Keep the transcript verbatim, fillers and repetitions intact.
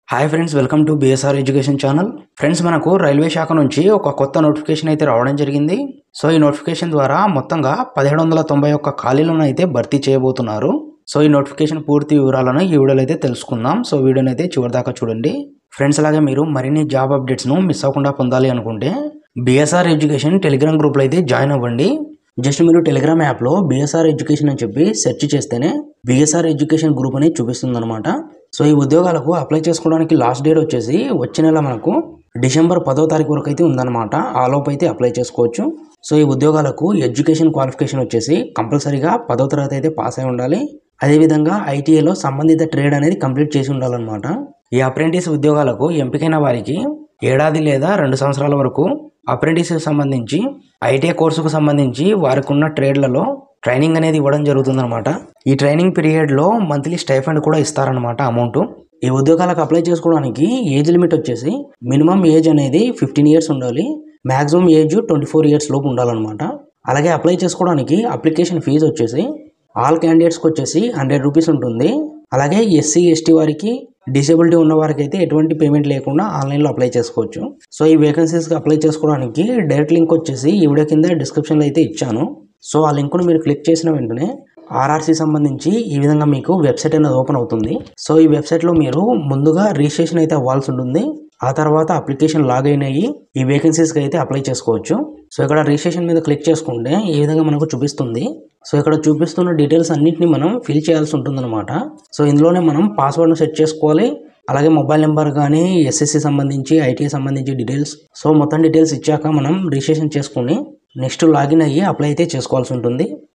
Hi friends, welcome to BSR education channel. Friends, మనకు railway శాఖ నుంచి ఒక కొత్త నోటిఫికేషన్ అయితే రావడం జరిగింది. సో ఈ నోటిఫికేషన్ ద్వారా మొత్తంగా పదిహేడు వందల తొంభై ఒక్క ఖాళీలను అయితే భర్తీ చేయబోతున్నారు. సో ఈ నోటిఫికేషన్ పూర్తి వివరాలను ఈ వీడియోలో అయితే తెలుసుకుందాం. సో వీడియోని అయితే చివరిదాకా చూడండి. ఫ్రెండ్స్, అలాగే మీరు మరిన్ని జాబ్ అప్డేట్స్ను మిస్ అవ్వకుండా పొందాలి అనుకుంటే బిఎస్ఆర్ ఎడ్యుకేషన్ టెలిగ్రామ్ గ్రూప్లో అయితే జాయిన్ అవ్వండి. జస్ట్ మీరు టెలిగ్రామ్ యాప్లో బిఎస్ఆర్ ఎడ్యుకేషన్ అని చెప్పి సెర్చ్ చేస్తేనే బిఎస్ఆర్ ఎడ్యుకేషన్ గ్రూప్ అనేది చూపిస్తుంది అనమాట. సో ఈ ఉద్యోగాలకు అప్లై చేసుకోవడానికి లాస్ట్ డేట్ వచ్చేసి వచ్చే నెల మనకు డిసెంబర్ పదో తారీఖు వరకు అయితే ఉందన్నమాట. ఆ లోపు అయితే అప్లై చేసుకోవచ్చు. సో ఈ ఉద్యోగాలకు ఎడ్యుకేషన్ క్వాలిఫికేషన్ వచ్చేసి కంపల్సరీగా పదో తరగతి అయితే పాస్ అయి ఉండాలి. అదేవిధంగా ఐటీఐలో సంబంధిత ట్రేడ్ అనేది కంప్లీట్ చేసి ఉండాలన్నమాట. ఈ అప్రెంటిస్ ఉద్యోగాలకు ఎంపికైన వారికి ఏడాది లేదా రెండు సంవత్సరాల వరకు అప్రెంటిస్కి సంబంధించి ఐటీఐ కోర్సుకు సంబంధించి వారికి ఉన్న ట్రేడ్లలో ట్రైనింగ్ అనేది ఇవ్వడం జరుగుతుందన్నమాట. ఈ ట్రైనింగ్ పీరియడ్లో మంత్లీ స్టైఫండ్ కూడా ఇస్తారనమాట అమౌంట్. ఈ ఉద్యోగాలకు అప్లై చేసుకోవడానికి ఏజ్ లిమిట్ వచ్చేసి మినిమం ఏజ్ అనేది ఫిఫ్టీన్ ఇయర్స్ ఉండాలి. Maximum age twenty four years లోపు ఉండాలన్నమాట. అలాగే అప్లై చేసుకోవడానికి అప్లికేషన్ ఫీజు వచ్చేసి ఆల్ క్యాండిడేట్స్కి వచ్చేసి హండ్రెడ్ రూపీస్ ఉంటుంది. అలాగే ఎస్సీ ఎస్టీ వారికి డిసేబిలిటీ ఉన్న వారికి అయితే ఎటువంటి పేమెంట్ లేకుండా ఆన్లైన్లో అప్లై చేసుకోవచ్చు. సో ఈ వేకెన్సీస్కి అప్లై చేసుకోవడానికి డైరెక్ట్ లింక్ వచ్చేసి ఈ వీడియో కింద డిస్క్రిప్షన్లో అయితే ఇచ్చాను. సో ఆ లింక్ను మీరు క్లిక్ చేసిన వెంటనే ఆర్ఆర్సీ సంబంధించి ఈ విధంగా మీకు వెబ్సైట్ అనేది ఓపెన్ అవుతుంది. సో ఈ వెబ్సైట్లో మీరు ముందుగా రిజిస్ట్రేషన్ అయితే అవ్వాల్సి ఉంటుంది. ఆ తర్వాత అప్లికేషన్ లాగిన్ అయ్యి ఈ వేకెన్సీస్కి అయితే అప్లై చేసుకోవచ్చు. సో ఇక్కడ రిజిస్ట్రేషన్ మీద క్లిక్ చేసుకుంటే ఈ విధంగా మనకు చూపిస్తుంది. సో ఇక్కడ చూపిస్తున్న డీటెయిల్స్ అన్నింటినీ మనం ఫిల్ చేయాల్సి ఉంటుందన్నమాట. సో ఇందులోనే మనం పాస్వర్డ్ను సెట్ చేసుకోవాలి. అలాగే మొబైల్ నెంబర్ కానీ ఎస్ఎస్సి సంబంధించి ఐటీఐ సంబంధించి డీటెయిల్స్. సో మొత్తం డీటెయిల్స్ ఇచ్చాక మనం రిజిస్ట్రేషన్ చేసుకుని నెక్స్ట్ లాగిన్ అయ్యి అప్లై అయితే చేసుకోవాల్సి ఉంటుంది.